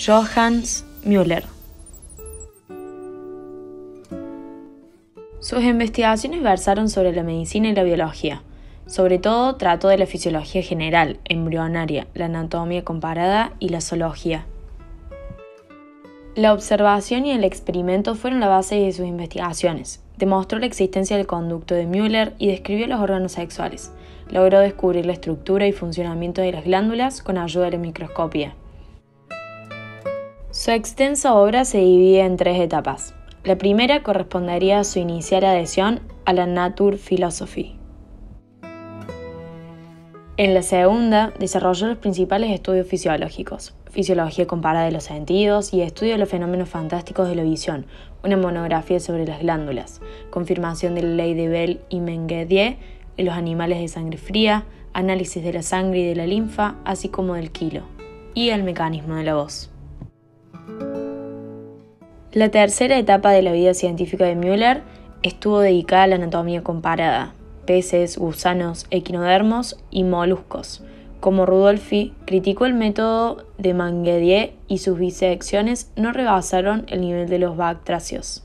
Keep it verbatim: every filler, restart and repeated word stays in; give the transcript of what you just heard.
Johannes Müller. Sus investigaciones versaron sobre la medicina y la biología. Sobre todo trató de la fisiología general, embrionaria, la anatomía comparada y la zoología. La observación y el experimento fueron la base de sus investigaciones. Demostró la existencia del conducto de Müller y describió los órganos sexuales. Logró descubrir la estructura y funcionamiento de las glándulas con ayuda de la microscopía. Su extensa obra se divide en tres etapas. La primera correspondería a su inicial adhesión a la Naturphilosophie. En la segunda, desarrolló los principales estudios fisiológicos, fisiología comparada de los sentidos y estudio de los fenómenos fantásticos de la visión, una monografía sobre las glándulas, confirmación de la ley de Bell y Mengele en los animales de sangre fría, análisis de la sangre y de la linfa, así como del quilo, y el mecanismo de la voz. La tercera etapa de la vida científica de Müller estuvo dedicada a la anatomía comparada, peces, gusanos, equinodermos y moluscos. Como Rudolphi, criticó el método de Mengele y sus disecciones no rebasaron el nivel de los batracios.